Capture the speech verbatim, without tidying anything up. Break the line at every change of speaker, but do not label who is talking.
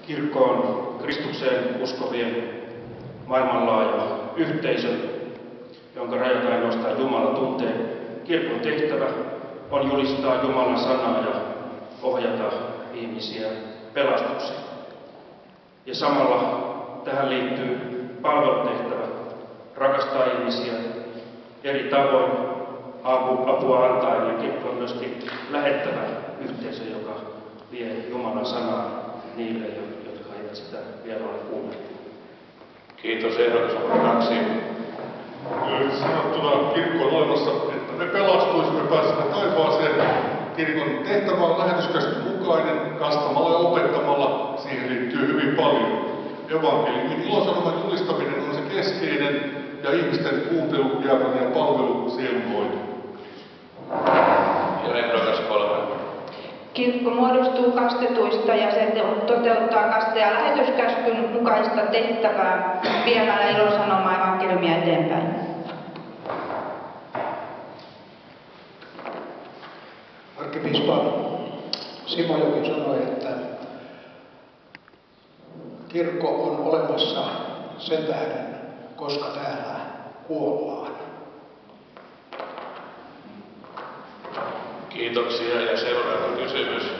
Kirkko on Kristukseen uskovien maailmanlaaja yhteisö, jonka rajat ainoastaan Jumala tuntee. Kirkon tehtävä on julistaa Jumalan sanaa ja ohjata ihmisiä pelastukseen. Ja samalla tähän liittyy palvelutehtävä, rakastaa ihmisiä eri tavoin apua antaen. Ja kirkko on myöskin lähettävä yhteisö, joka vie Jumalan sanaa niille, jotka eivät sitä vielä ole kuulleet.
Kiitos, ehdotus numero kaksi.
Lyhyesti sanottuna kirkko on olemassa, että me pelastuisimme, pääsemme taivaaseen. Kirkon tehtävä on lähetyskäskyn mukainen, kastamalla ja opettamalla. Siihen liittyy hyvin paljon. Evankeliumin ilosanoman julistaminen on se keskeinen, ja ihmisten kuuntelu, diakonia ja palvelu, sielunhoito.
Ja ehdokas kolme.
Kirkko muodostuu kastetuista ja se toteuttaa kaste- ja lähetyskäskyn mukaista tehtävää viemällä ilosanomaa evankeliumia eteenpäin.
Arkkipiispa Simojoki sanoi, että kirkko on olemassa sen tähden, koska täällä kuollaan.
Kiitoksia ja seuraava kysymys.